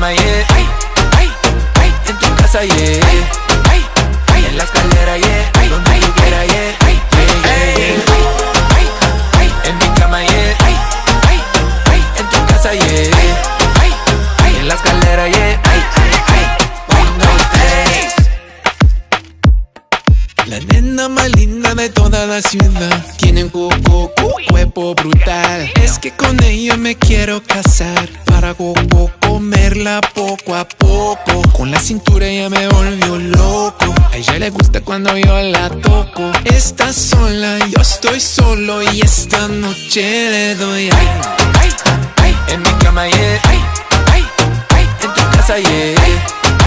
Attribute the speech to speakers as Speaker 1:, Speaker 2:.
Speaker 1: cama, yeah. Ay, ay, ay, en tu casa, yeah. Ay, ay, ay, en la escalera, yeah. Ay, donde tú quieras, yeah. Ay, ay, ay, ay, ay, en mi cama, yeah. Ay, ay, ay, en tu casa, yeah. Ay, ay, ay, en la escalera, yeah. Ay, ay, ay, 1, 2, 3.
Speaker 2: La nena más linda de toda la ciudad tiene un cuerpo brutal. Es que con ella me quiero casar para comerla poco a poco. Con la cintura ella me volvió loco. A ella le gusta cuando yo la toco. Está sola, yo estoy solo y esta noche le doy
Speaker 1: ay, ay, ay, en mi cama, yeah. Ay, ay, ay, en tu casa, yeah.